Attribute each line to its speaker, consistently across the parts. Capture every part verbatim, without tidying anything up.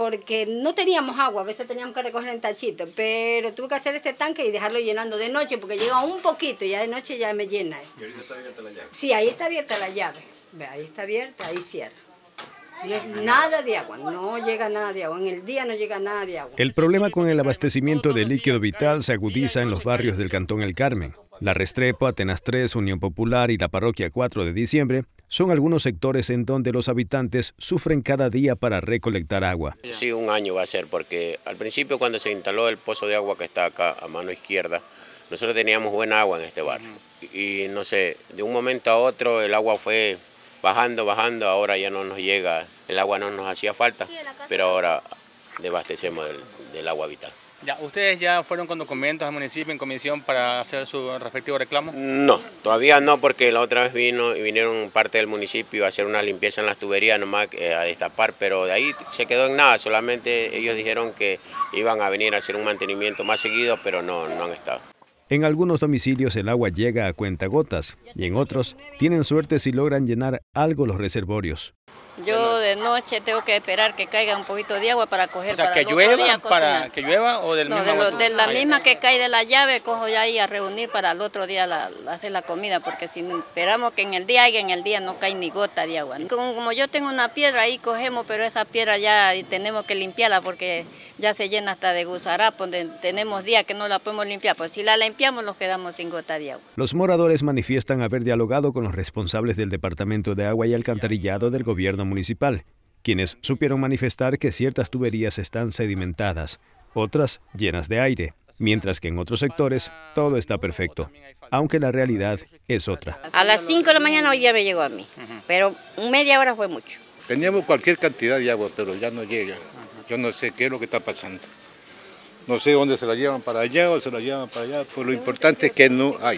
Speaker 1: porque no teníamos agua, a veces teníamos que recoger en tachito, pero tuve que hacer este tanque y dejarlo llenando de noche, porque llega un poquito y ya de noche ya me llena.
Speaker 2: ¿Y ahorita está abierta la llave?
Speaker 1: Sí, ahí está abierta la llave. Ve, ahí está abierta, ahí cierra. No es nada de agua, no llega nada de agua, en el día no llega nada de agua.
Speaker 3: El problema con el abastecimiento de líquido vital se agudiza en los barrios del Cantón El Carmen. La Restrepo, Atenas tres, Unión Popular y la Parroquia cuatro de Diciembre son algunos sectores en donde los habitantes sufren cada día para recolectar agua.
Speaker 4: Sí, un año va a ser, porque al principio cuando se instaló el pozo de agua que está acá a mano izquierda, nosotros teníamos buena agua en este barrio. Y no sé, de un momento a otro el agua fue bajando, bajando, ahora ya no nos llega, el agua no nos hacía falta, pero ahora abastecemos del, del agua vital.
Speaker 5: Ya, ¿ustedes ya fueron con documentos al municipio en comisión para hacer su respectivo reclamo?
Speaker 4: No, todavía no, porque la otra vez vino y vinieron parte del municipio a hacer una limpieza en las tuberías nomás, eh, a destapar, pero de ahí se quedó en nada, solamente ellos dijeron que iban a venir a hacer un mantenimiento más seguido, pero no, no han estado.
Speaker 3: En algunos domicilios el agua llega a cuentagotas y en otros tienen suerte si logran llenar algo los reservorios.
Speaker 6: Yo de noche tengo que esperar que caiga un poquito de agua para coger.
Speaker 5: O sea,
Speaker 6: para
Speaker 5: que
Speaker 6: el otro
Speaker 5: llueva,
Speaker 6: día
Speaker 5: para que llueva o del
Speaker 6: no,
Speaker 5: mismo
Speaker 6: de, lo,
Speaker 5: agua?
Speaker 6: de la misma que cae de la llave, cojo ya ahí a reunir para el otro día la, la, hacer la comida, porque si esperamos que en el día haya, en el día no cae ni gota de agua. Como, como yo tengo una piedra ahí cogemos, pero esa piedra ya tenemos que limpiarla porque ya se llena hasta de gusarapo, donde tenemos días que no la podemos limpiar, pues si la limpiamos nos quedamos sin gota de agua.
Speaker 3: Los moradores manifiestan haber dialogado con los responsables del Departamento de Agua y Alcantarillado del gobierno municipal, quienes supieron manifestar que ciertas tuberías están sedimentadas, otras llenas de aire, mientras que en otros sectores todo está perfecto, aunque la realidad es otra.
Speaker 6: A las cinco de la mañana hoy ya me llegó a mí, pero media hora fue mucho.
Speaker 7: Teníamos cualquier cantidad de agua, pero ya no llega. Yo no sé qué es lo que está pasando. No sé dónde se la llevan, para allá o se la llevan para allá, pero lo importante es que no hay.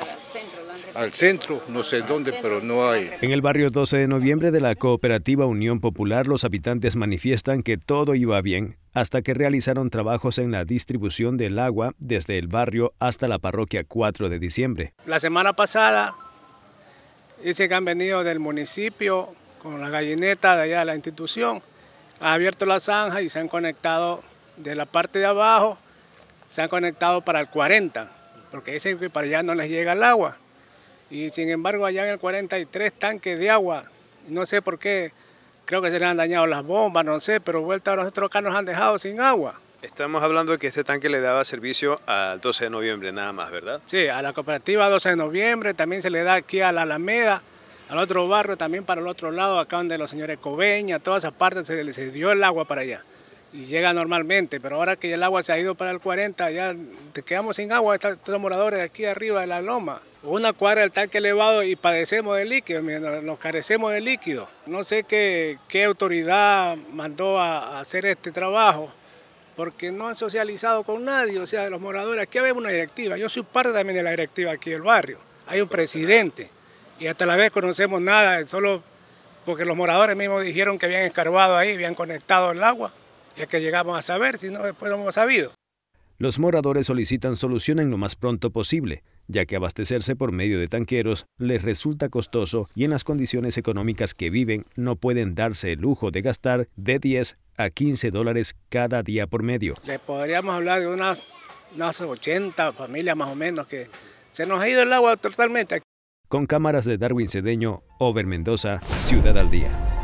Speaker 7: Al centro, no sé dónde, pero no hay.
Speaker 3: En el barrio doce de noviembre de la cooperativa Unión Popular, los habitantes manifiestan que todo iba bien hasta que realizaron trabajos en la distribución del agua desde el barrio hasta la parroquia cuatro de Diciembre.
Speaker 8: La semana pasada dice que han venido del municipio con la gallineta de allá de la institución, han abierto la zanja y se han conectado de la parte de abajo, se han conectado para el cuarenta, porque dicen que para allá no les llega el agua. Y sin embargo allá en el cuarenta hay tres tanques de agua, no sé por qué, creo que se les han dañado las bombas, no sé, pero vuelta a nosotros acá nos han dejado sin agua.
Speaker 2: Estamos hablando de que este tanque le daba servicio al doce de noviembre nada más, ¿verdad?
Speaker 8: Sí, a la cooperativa doce de noviembre, también se le da aquí a la Alameda, al otro barrio, también para el otro lado, acá donde los señores Coveña, toda esa parte se les dio el agua para allá. Y llega normalmente, pero ahora que el agua se ha ido para el cuarenta, ya te quedamos sin agua, están todos los moradores de aquí arriba de la loma. Una cuadra del tanque elevado y padecemos de líquido, nos carecemos de líquido. No sé qué, qué autoridad mandó a, a hacer este trabajo, porque no han socializado con nadie, o sea, de los moradores. Aquí vemos una directiva, yo soy parte también de la directiva aquí del barrio. Hay un presidente y hasta la vez conocemos nada, solo porque los moradores mismos dijeron que habían escarbado ahí, habían conectado el agua. Es que llegamos a saber, si no después no hemos sabido.
Speaker 3: Los moradores solicitan solucionen lo más pronto posible, ya que abastecerse por medio de tanqueros les resulta costoso y en las condiciones económicas que viven no pueden darse el lujo de gastar de diez a quince dólares cada día por medio.
Speaker 8: Le podríamos hablar de unas, unas ochenta familias más o menos que se nos ha ido el agua totalmente.
Speaker 3: Con cámaras de Darwin Cedeño, Over Mendoza, Ciudad al Día.